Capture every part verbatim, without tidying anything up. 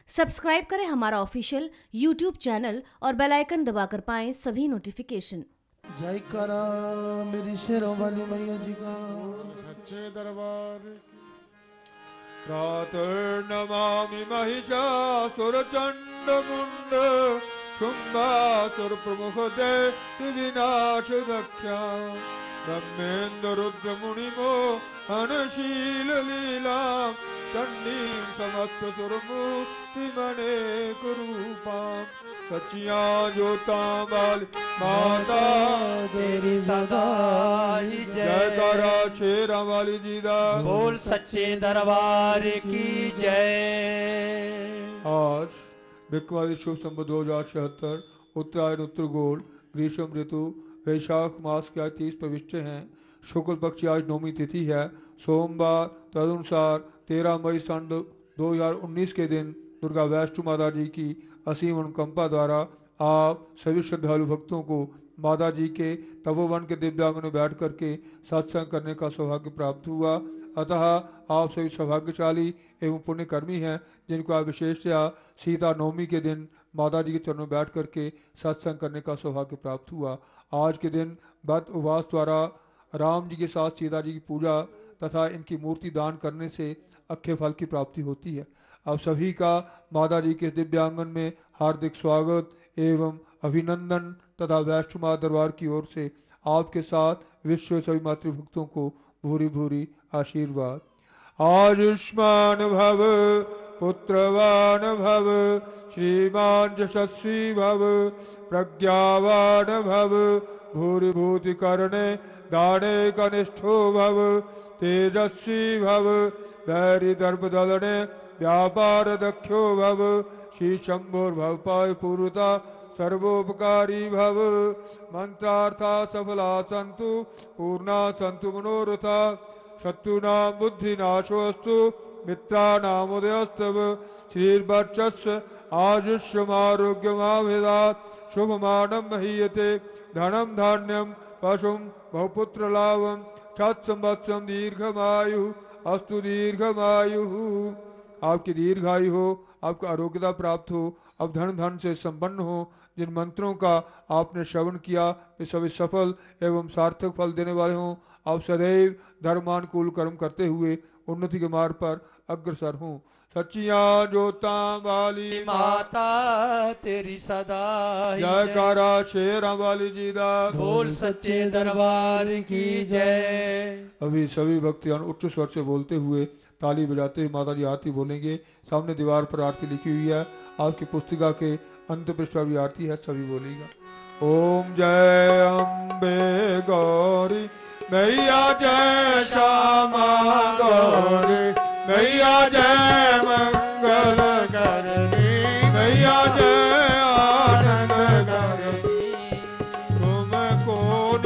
Subscribe करें हमारा official YouTube channel और बेल आइकन दबाकर पाएं सभी नोटिफिकेशन। जय करा मेरी शेरों वाली मैया जी का सच्चे दरबार। प्रातर्नमामि महिषासुरचण्ड मुण्ड शुम्भासुर प्रमुख दैत्य विनाश दक्षा ब्रह्मेन्द्र रुद्र मुनिमो अनशील लीला चंडीं समस्त सुरमूर्ति मने कुरूपा सचिया जोता बाल माता तेरी सदा ही जय करा शेरा वाली जी दा बोल सच्चे दरबार की जय। आज बिकवादी शुभ संबत दो हजार छिहत्तर उत्तरायण उत्तर गोल ग्रीष्म ऋतु वैशाख मास के आज तीस प्रविष्ट हैं। शुक्ल पक्ष की आज नौमी तिथि है। सोमवार तदनुसार तेरह मई सन दो हजार उन्नीस के दिन दुर्गा वैष्णो माता जी की असीम अनुकंपा द्वारा आप सभी श्रद्धालु भक्तों को माता जी के तपोवन के दिव्यांग में बैठ करके सत्संग करने का सौभाग्य प्राप्त हुआ। अतः आप सभी सौभाग्यशाली एवं पुण्यकर्मी हैं जिनको आप विशेषतया सीता नवमी के दिन माता जी के चरणों में बैठ करके सत्संग करने का सौभाग्य प्राप्त हुआ। आज के दिन व्रत उपवास द्वारा राम जी के साथ सीता जी की पूजा तथा इनकी मूर्ति दान करने से अक्षय फल की प्राप्ति होती है। आप सभी का माता जी के दिव्यांगन में हार्दिक स्वागत एवं अभिनंदन तथा वैष्णो माता दरबार की ओर से आपके साथ विश्व सभी मातृभक्तों को भूरी भूरी आशीर्वाद। आयुष्मान भव पुत्रवान भव श्रीमान यशस्वी भव प्रज्ञावान भव भूरि भूति करणे दाने कनिष्ठो भव तेजस्वी भव वैरि दर्प दलने व्यापार दक्षो भव श्री शंभुर्भव पाय पूर्वता सर्वोपकारी भव मंत्रार्था सफला संतु पूर्णा संतु मनोरथा शत्रुनां बुद्धिनाशोऽस्तु मित्राणाम् उदयस्तव श्रीर्वर्चस्व आयुष्यमारोग्यमाभिधात् शुभमानं महीयते धनं धान्यं पशुं बहुपुत्रलाभं तत्संवत्सरं दीर्घमायुः अस्तु दीर्घमायुः। आपकी दीर्घायु हो, आपको आरोग्यता प्राप्त हो, अब धन धन से संपन्न हो। जिन मंत्रों का आपने श्रवण किया वे सभी सफल एवं सार्थक फल देने वाले हों। आप सदैव धर्मानुकूल कर्म करते हुए उन्नति के मार्ग पर अग्रसर हों। सच्चिया जोता वाली माता तेरी सदा जयकारा शेरा वाली जी दा बोल सच्चे दरबार की जय। अभी सभी भक्तजन उच्च स्वर से बोलते हुए ताली बजाते हुए माता जी आरती बोलेंगे। सामने दीवार पर आरती लिखी हुई है। आपकी पुस्तिका के अंत पृष्ठ भी आरती है, सभी बोलेगा। ओम जय अम्बे गौरी मैया जय श्यामा गौरी मैया जय मंगल करनी मैया जय आनंद करनी तुमको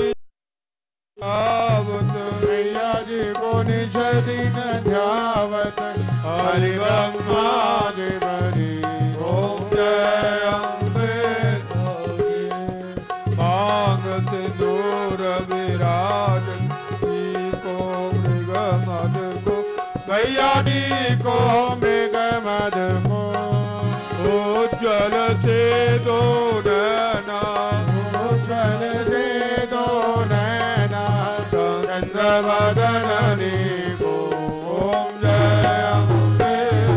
ध्यावत मैया जी को निज दिन ध्यावत हरि ब्रह्मादि बलि। ओम जय अम्बे गौरी मांग सिंदूर विराज को मृग मद को मैया जी को मृग मद को उज्जवल से दो नैना उज्जवल से दो नैना चंद्र बदननी को। ओम जय अम्बे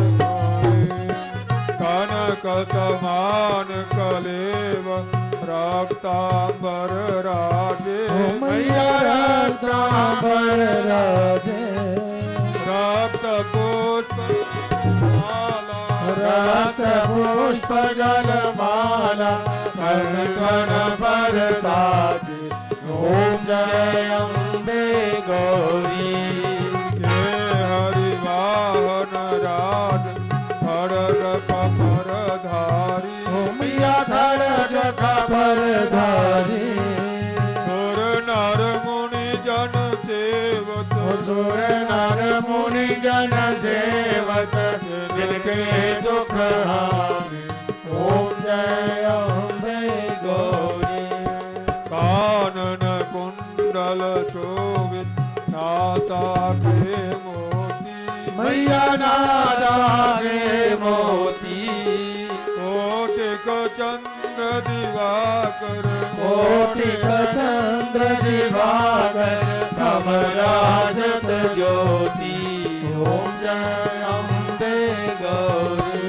कनक समान कलेव रक्तांबर राजे मैया रक्तांबर राजे रक्त पुष्प माला रक्त पुष्प जल माला कर्ण कर्ण पर ताजे। ओम जय अम्बे गौरी हे हरि वाहन राज खड़ग कपर धारी मैया खड़ग कपर धारी सुर नर मुनि जन सेवत सुर नर मुनि जन सेवत जिनके दुख हारे। ओम जय अम्बे गौरी कानन कुंडल शोभित नासा के मोती मैया नादागे मोती कोटिक चंद्र दिवाकर कोटिक चंद्र दिवाकर समराजत ज्योति ओम जय अम्बे गौरी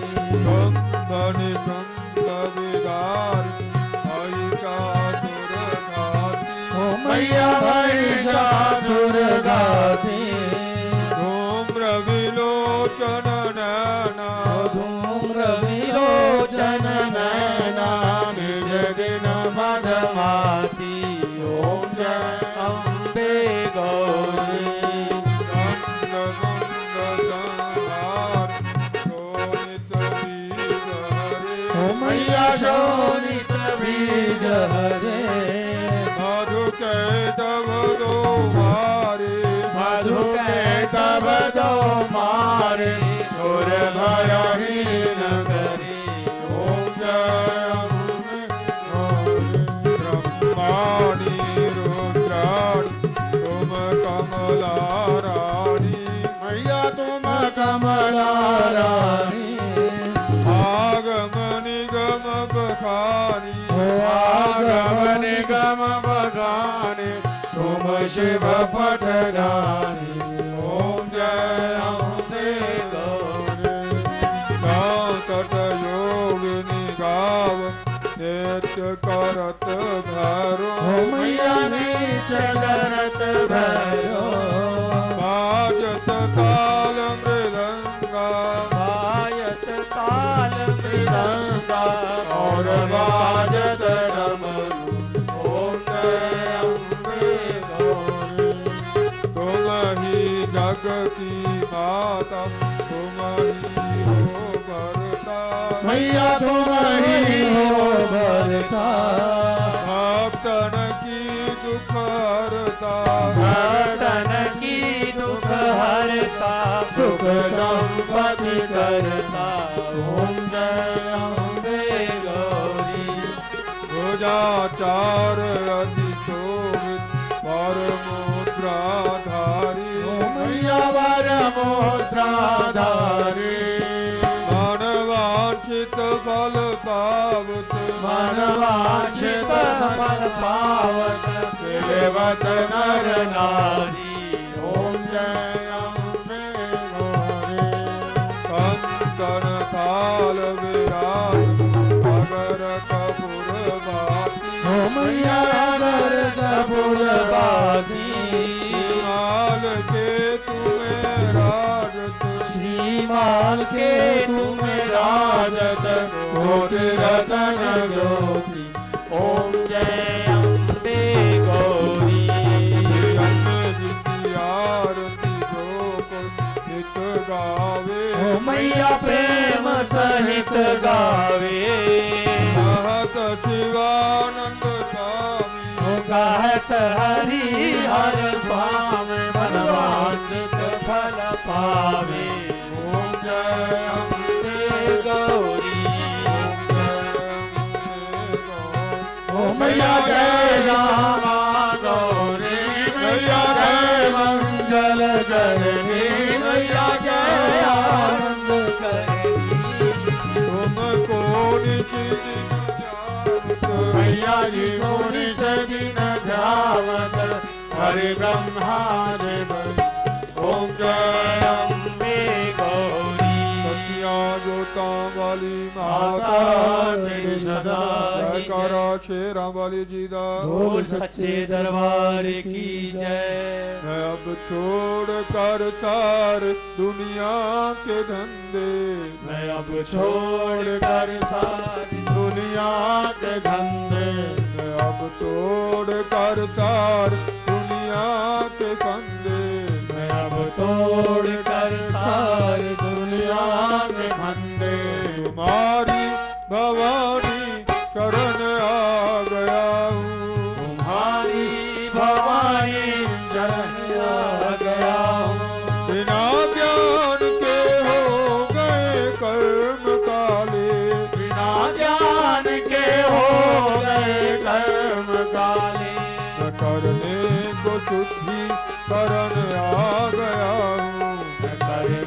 कंगनि कंग विदार आयिका दुर्गाती ओ मैया भैया दुर्गाती धूम्र विलोचन नैना धूम्र विलोचन नैना निज दिन मधमाती ओम जय अम्बे गौरी नंद मुंद संहार शोणित बीज हरे ओ मैया शोणित बीज हरे मधु कैटभ दो मारे मधु कैटभ दो मारे घोर भयहीन करे ओम जय अम्बे गौरी ब्रह्माणि रुद्राणि तुम कमला रानी मैया तुम कमला रानी आगम निगम बखानी आगम निगम बगाने तुम शिव पठगानी ओम जय अम्बे गौरी गाँव तट योगिनी गाव नित्य करत भैरो ओ मैया नित्य करत भैरो बाजत ताल मृदंगा बाजत ताल मृदंगा और बाजत डमरू ओम जय अम्बे गौरी तुम ही जग की माता तुम ही हो भरता मैया तुम ही हो भरता भक्तन की दुख हरता भक्तन की दुख हरता सुख संपत्ति करता ओम जय अम्बे गौरी भुजाचार अति शोभित परमोद्राधारी ओ मैया वर मुद्राधारी मनवांछित फल पावत मनवांछित फल पावत सेवत नर नारी ओम जय अम्बे गौरी कंकण थाल विराज अगर कपूर बाती ओ मैया अगर कपूर बाती माल के तुम्हें राजत श्रीमाल के तुम्हें राजत कोटि रतन ज्योति ओम जय अम्बे गौरी जन्म जिसकी आरती जो कोई नित गावे ओ मैया प्रेम सहित गावे महत शिवानंद स्वामी ओ कहत हरि हर स्वामी मनवांछित फल पावे ओम जय अम्बे गौरी ओ मैया जय रामा गौरी मैया जय मंगल जननी मैया जय आनंद करनी तुमको निज दिन ध्यावत मैया जी मोरी दिन ध्यावत हरि ब्रह्मा देव ओम जय अम्बे गौरी सतिया जोता वाली माता माता तेरी सदा जय की करा शेरा वाली जी दा बोल सच्चे दरबार की जय मैं अब छोड़ कर सार दुनिया के धंधे मैं अब छोड़ कर सारी दुनिया के धंधे मैं अब छोड़ कर सार दुनिया के फंदे मैं अब तोड़ कर सारी दुनिया के फंदे तुम्हारी भवानी शरण आ गया हूँ तुम्हारी भवानी शरण आ गया हूँ बिना ज्ञान के हो गए कर्म काले बिना ज्ञान के हो गए कर्म काले न करने को शुद्धि शरण आ गया हूँ न करने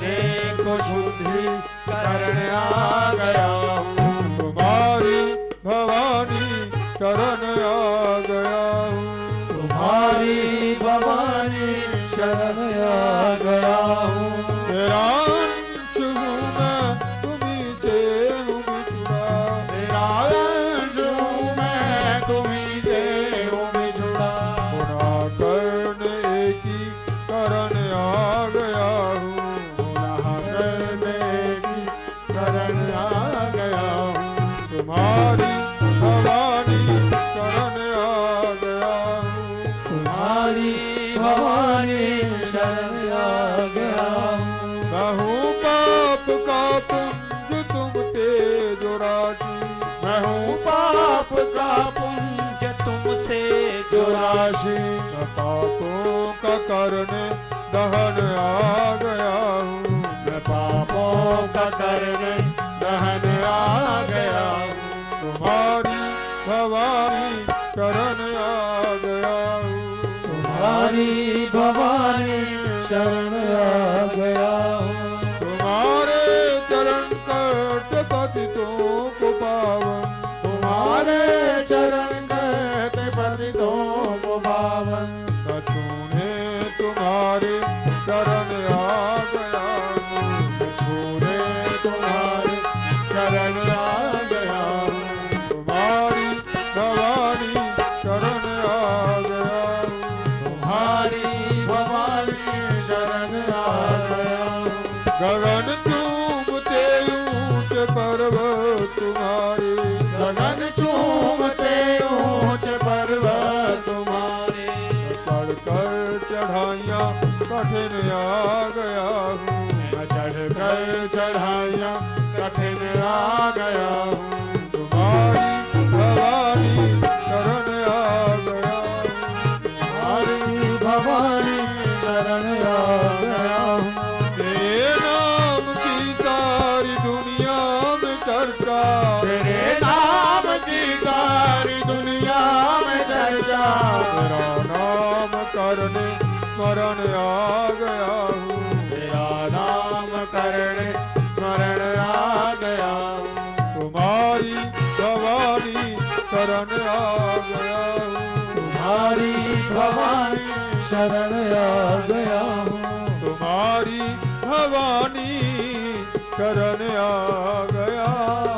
पाप का पुंज तुमसे जो राशि, मैं पापों का करने दहन आ गया हूँ, मैं पापों का करने दहन आ गया हूँ। तुम्हारी भवानी शरण आ गया हूँ, तुम्हारी भवानी शरण आ गया हूँ। तुम्हारे चरण करते पतितों को पावन, तुम्हारे चरण करते पतितों को पावन, न छूने तुम्हारे शरण आ गया हूँ, न छूने तुम्हारे शरण आ गया हूँ। तुम्हारी भवानी शरण आ गया हूँ, तुम्हारी भवानी शरण आ गया हूँ। गगन चूमते ऊंच पर्वत तुम्हारे, गगन चूमते ऊंच पर्वत तुम्हारे, चढ़ कर चढ़ाइयाँ कठिन आ गया हूँ, मैं चढ़ कर चढ़ाइयाँ कठिन आ गया हूँ। तुम्हारी भवानी शरण आ गया हूँ, तुम्हारी भवानी शरण आ गया हूँ। तेरे नाम की सारी दुनिया में चर्चा, तेरे नाम की सारी दुनिया में चर्चा, तेरा नाम करने स्मरण आ गया हूँ, तेरा नाम करने स्मरण आ गया हूँ। तुम्हारी भवानी शरण आ गया हूँ, तुम्हारी भवानी शरण आ गया हूँ। तुम्हारी भवानी शरण आ गया।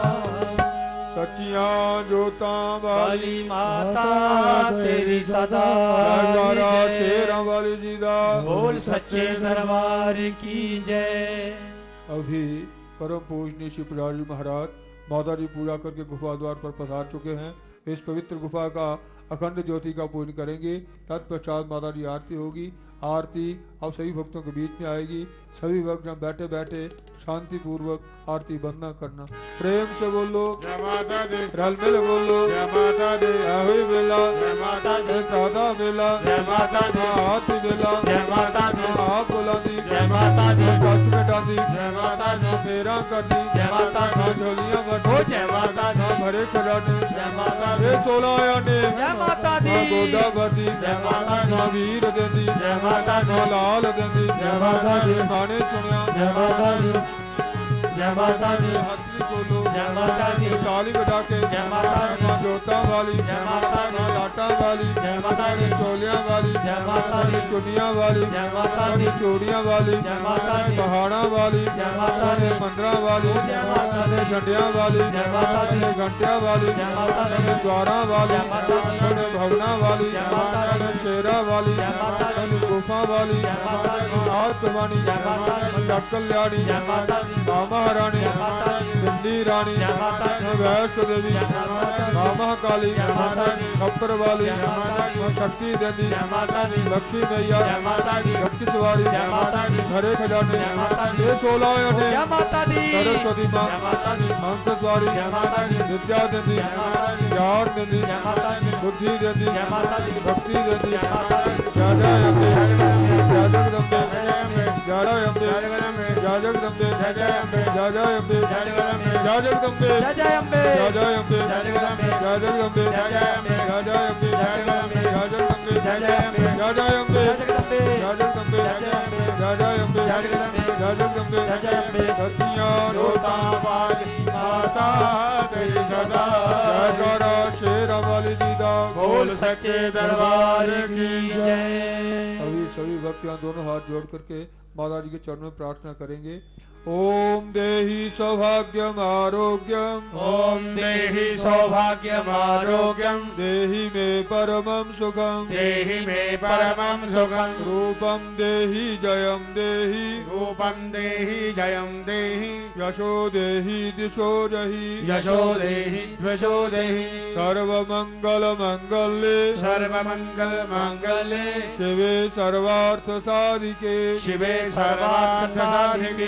सचियां जोता वाली वाली माता तेरी सदा जयकारा जय। शेरा वाली जी दा बोल सच्चे दरबार की जय। अभी परम पूजनीय श्री प्रहलाद जी महाराज माता जी पूजा करके गुफा द्वार पर पधार चुके हैं। इस पवित्र गुफा का अखंड ज्योति का पूजन करेंगे। तत्पश्चात माता जी आरती होगी। आरती अब सभी भक्तों के बीच में आएगी। सभी भक्त जहाँ बैठे बैठे शांति पूर्वक आरती बंदना करना। प्रेम से बोलो जय माता दी, रल मिल बोलो जय माता दी, हुई बेला जय माता दी, सादा बेला जय माता दी, हाथ बेला जय माता दी, आप बोला दी जय माता दी, कच में डाली जय माता दी, फेरा कर दी जय माता दी, झोलियां ओ बट जय माता दी, भरे खजाने जय माता दी, ये सोलह आने जय माता दी। गोदा भरती जय माता दी, वीर देती जय माता दी, लाल देती जय माता दी, गाने सुनिया जय माता दी, जय माता दी, हथली बोलो जय माता दी, ताली बजा के जय माता दी, माँ जोता वाली जय माता दी, लाटा वाली जय माता दी, चोलियां वाली जय माता दी, चुनिया वाली जय माता दी, चूड़ियां वाली जय माता दी, पहाड़ा वाली जय माता दी, मंदरा वाली जय माता दी, झंडिया वाली जय माता दी, घंटिया वाली जय माता दी, द्वारा वाली जय माता दी, भवना वाली जय माता दी, शेरा वाली जय माता दी, गुफा वाली जय माता दी, आत्मवाणी जय माता दी, कल्याणी जय माता दी, मामा रानी जय माता दी, सिंधी रानी जय माता दी, वैष्णो देवी जय माता दी, मामा काली जय माता दी, खप्पर वाली जय माता दी, शक्ति देवी जय माता दी, लक्ष्मी मैया जय माता दी, लक्ष्मी सवारी जय माता दी, हरे खजाने जय माता दी, ये सोलह आने जय माता दी। सरस्वती माँ जय माता दी, हंस सवारी जय माता दी, विद्या देवी जय माता दी, ज्ञान देवी जय माता दी, बुद्धि देवी जय माता दी, भक्ति देवी जय माता दी, जय जय अम्बे जय जगदम्बे जय अम्बे, जय जय अम्बे जय जगदम्बे, जय जगदम्बे जय जय अम्बे, जय जय अम्बे जय जगदम्बे, जय जगदम्बे जय जय अम्बे। जय जय अम्बे जय जगदम्बे, जय जगदम्बे जय जय अम्बे, जय जय अम्बे जय जगदम्बे, जय जगदम्बे जय जय अम्बे, जय जय अम्बे जय जगदम्बे। जय जगदम्बे जय जय अम्बे, जय जय अम्बे जय जगदम्बे, जय जगदम्बे जय जय अम्बे, सतिया जोता वाली माता तेरी सदा जयकारा शेरा वाली दीदा बोल सच्चे दरबार की जय। अभी सभी भक्तियां दोनों हाथ जोड़ करके माता जी के चरणों में प्रार्थना करेंगे। ओम देहि सौभाग्यम आरोग्यम ओम देहि सौभाग्यम आरोग्यम देहि मे परमं सुखम देहि मे परमं सुखम रूपम देहि जयम देहि रूपम देहि जयम देहि यशो देहि दिशो जहि यशो देहि द्वशो देहि सर्वमंगल मंगल्ये सर्वमंगल मांगल्ये शिवे सर्वार्थ साधिके शिवे सर्वार्थ साधिके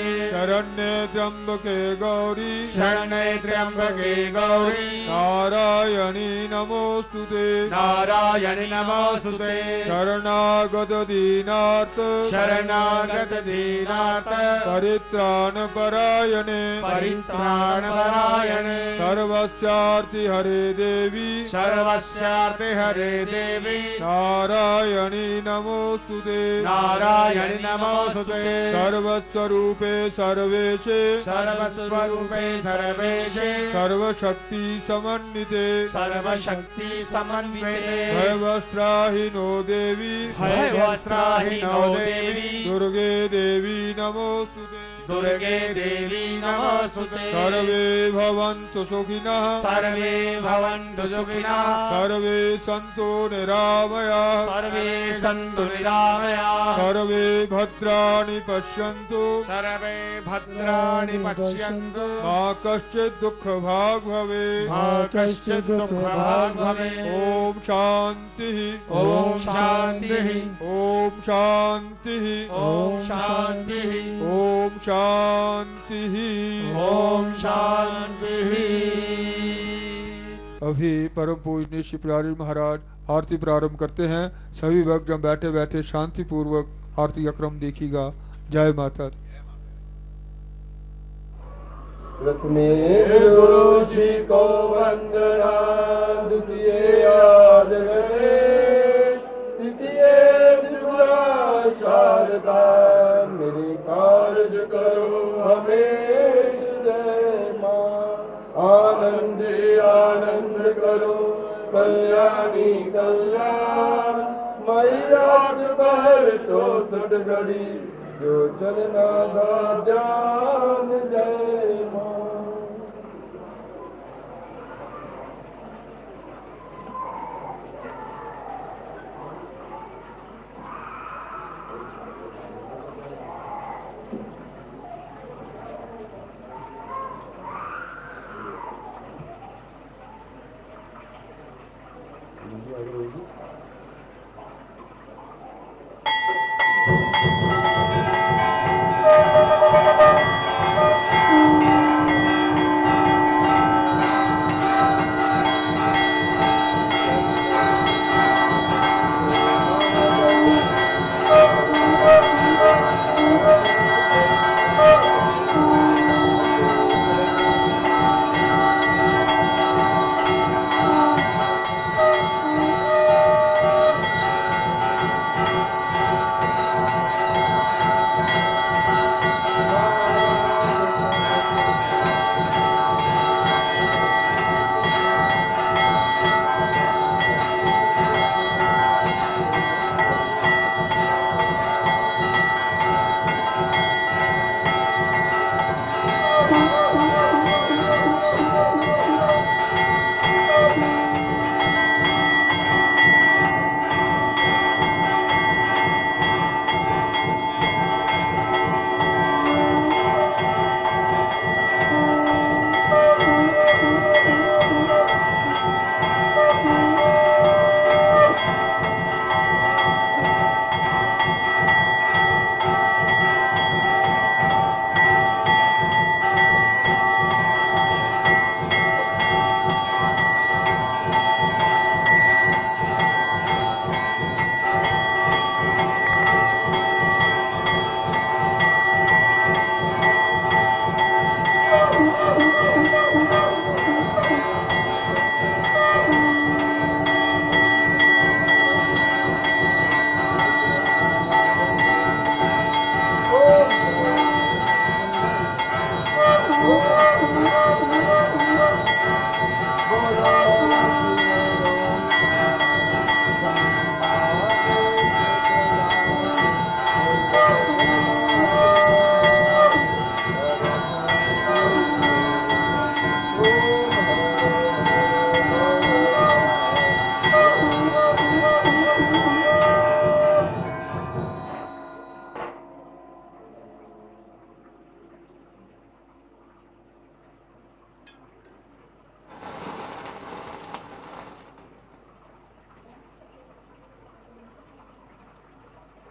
शरण्ये त्र्यंबके गौरी शरण्ये त्र्यंबके गौरी नारायणी नमोस्तुते नारायणि नमोस्तुते शरणागत दीनार्थ शरणागत दीनार्थ परित्राण परायणे परित्राण परायणे सर्वस्यार्ति हरे देवी सर्वस्यार्थे हरे देवी नारायणी नमोस्तुते नारायणि नमोस्तुते सर्वस्वरूपे सर्वेशे सर्वस्वरूपे सर्वेशे सर्वशक्ति समन्विते सर्वशक्ति समन्विते भयवस्त्राहिनो देवी भयवस्त्राहिनो देवी दुर्गे देवी नमोस्तुते दुर्गे देवी नमोस्तुते सर्वे भवन्तु सुखिनः सर्वे भवन्तु सुखिनः सर्वे सन्तु निरामयाः सर्वे सन्तु निरामयाः सर्वे भद्राणि पश्यन्तु सर्वे भद्राणि पश्यन्तु मा कश्चित् दुःखभाग् भवेत् मा कश्चित् दुःखभाग् भवेत् ॐ शान्तिः ॐ शान्तिः ॐ शान्तिः ॐ शान्तिः ॐ शान्तिः ॐ शान्तिः। अभी परम पूजनीय श्री प्यारे महाराज आरती प्रारंभ करते हैं। सभी भक्त जब बैठे बैठे शांति पूर्वक आरती का क्रम देखिएगा। जय माता दी। प्रथमे गुरु जी को वंदना द्वितीय आद गणेश तृतीय त्रिपुरा शारदा मेरे कार्य करो हमेश जय माँ आनंद आनंद करो कल्याणी कल्याण मैया पर तो सुट गड़ी जो चलना दा जान जय माँ। Thank you.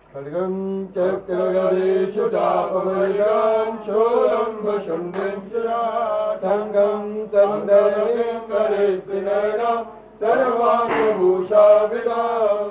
खड्गं चक्रगदेषु चापवर्गं शूलं वशुण्डिं सङ्गं चन्दनीं करेस्तिनयनं सर्वाङ्गभूषाविदां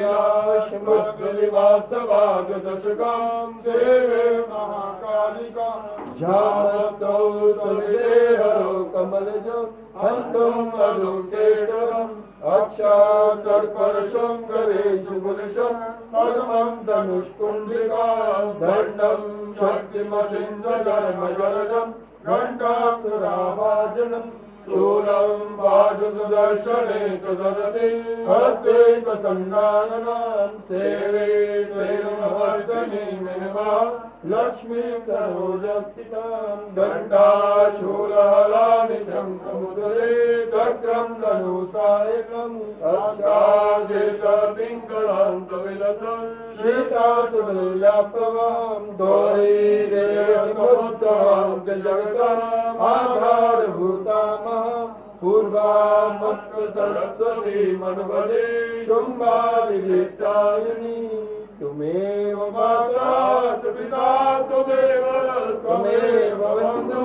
नीलाशमद्गलिवासवागदशकं देवे महाकालिका झामतो सविदेहरो कमलजं हन्तं मधुकेटवम् अक्षाचर्परशं गरेषु गुलिशं परमं धनुष्कुण्डिकां दण्डं शक्तिमसिन्धधर्मजलजं घण्टासुराभाजनं शूलं वाजुदर्शने च ददति हस्ते प्रसन्नायनां सेवे त्वेमवर्धनीमिमा लक्ष्मी सरोजस्थितां घण्टाशूलहलानि शङ्खमुदरे चक्रं धनुसायकम् अक्षादितपिङ्गलान्तविलसं शीतासुविल्याप्रभां दोरीरेवमुत्तमां च जगताम् आधारभूतामः पूर्वामस्व सरस्वती मनुपदे शुम्भादिविद्यायिनी तुमेव माता च पिता त्वमेव त्वमेव बन्धु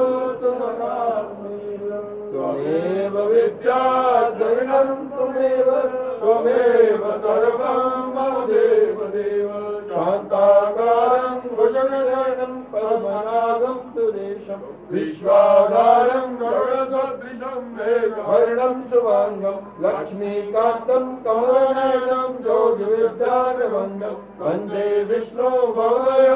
त्वमेव विद्या द्रविणं त्वमेव त्वमेव सर्वं मम देव देव शान्ताकारं भुजगशयनं पद्मनाभं सुरेशं विश्वाधारं गरुडसदृशं मेघवर्णं शुभाङ्गं लक्ष्मीकान्तं कमलनयनं योगिविद्यानवन्दं वन्दे विष्णो भवय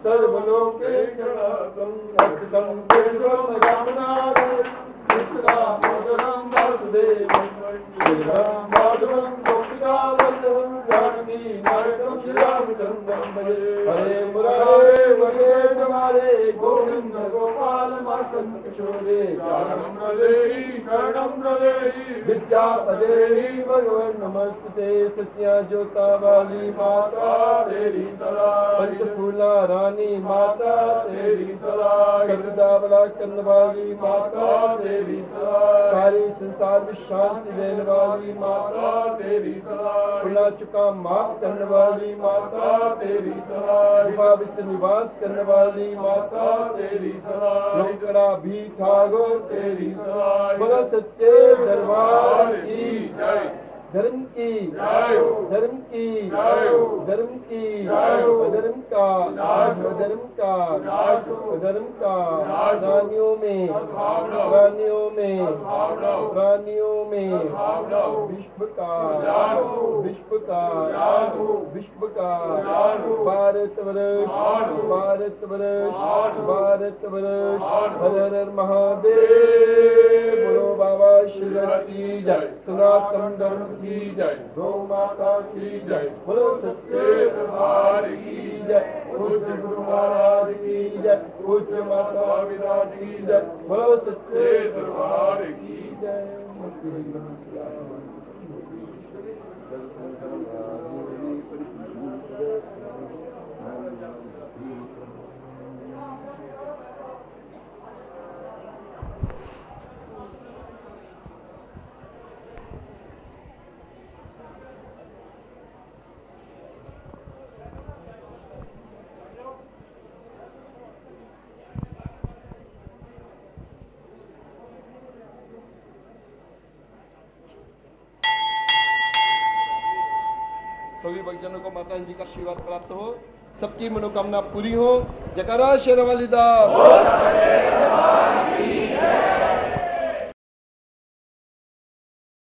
सर्वलोकेशनाथं अर्पितं केशवं रामनाथं कृष्णामोदनं वासुदेवं श्रीराम माधवं गोपिकावल्लभं जानकी नायकं श्रीरामचन्द्रं भजे हरे मुरारे वरे मुरारे गोविन्द गोपाल मातङ्ग किशोरे ज्ञानं प्रदेहि कर्णं प्रदेहि विद्यापदेहि भगवन् नमस्ते सत्या ज्योता वाली माता तेरी सदा पंचफूला रानी माता तेरी सदा कलदावला चंद वाली माता तेरी सदा सारे संसार में शांति देने वाली माता तेरी सदा खुला चुका माफ करने वाली माता तेरी सदा कृपा विच निवास करने वाली माता तेरी सदा लोकड़ा भी ठागो तेरी सदा बोलो सच्चे दरबार की जय धर्म की धर्म की धर्म की धर्म का धर्म का धर्म का प्राणियों में प्राणियों में प्राणियों में विश्व का विश्व का विश्व का भारत वर्ष भारत वर्ष भारत वर्ष हर हर महादेव बोलो बाबा शिव की जय सनातन धर्म की जय गौ माता की जय बोलो सच्चे दरबार की जय पूज्य गुरु महाराज की जय पूज्य माता विराज की जय बोलो सच्चे दरबार की जय। सभी भक्तजनों को माता जी का आशीर्वाद प्राप्त हो, सबकी मनोकामना पूरी हो। जयकारा शेरावाली दा।